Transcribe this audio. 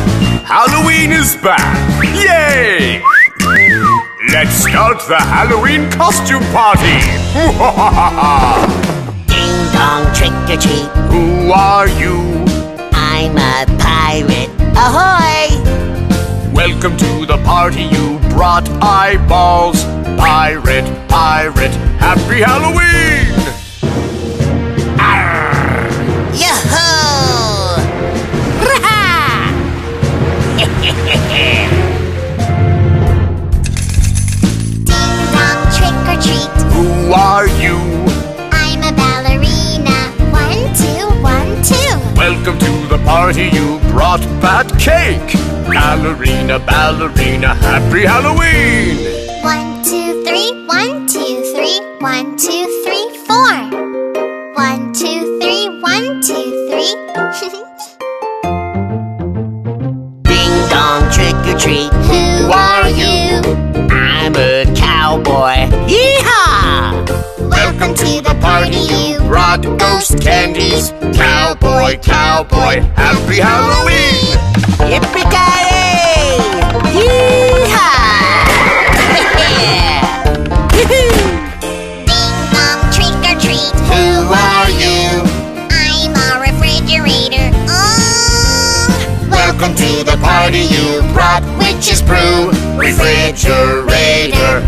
Halloween is back! Yay! Let's start the Halloween costume party! Ding dong, trick or treat. Who are you? I'm a pirate. Ahoy! Welcome to the party, you brought eyeballs. Pirate, pirate, happy Halloween! Arr! Yo-ho! Ra-ha! Ding dong, trick or treat. Who are you? I'm a ballerina. 1, 2, 1, 2. Welcome to the party, you brought fat cake. Ballerina, ballerina, happy Halloween! 1, 2, 3, 1, 2, 3, 1, 2, 3, 4. 1, 2, 3, 1, 2, 3. Ding dong, trick or treat. Who are you? I'm a cowboy. Yeehaw! Welcome to the party, you brought ghost candies. Cowboy, cowboy, happy Halloween! Yippee-ki-yay! Yee-haw! Ding dong, trick or treat. Who are you? I'm a refrigerator. Welcome to the party, you brought witch's brew. Refrigerator,